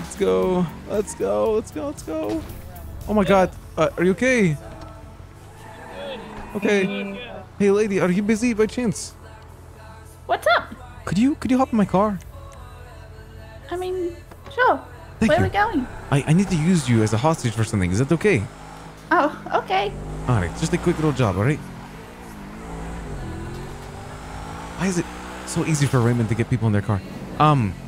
Let's go. Let's go. Let's go. Let's go. Oh my God. Are you okay? Okay. Hey, lady, are you busy by chance? What's up? Could you hop in my car? I mean, sure. Thank Where you. are we going? I need to use you as a hostage for something. Is that okay? Oh, okay. All right, just a quick little job, all right? Why is it so easy for Raymond to get people in their car?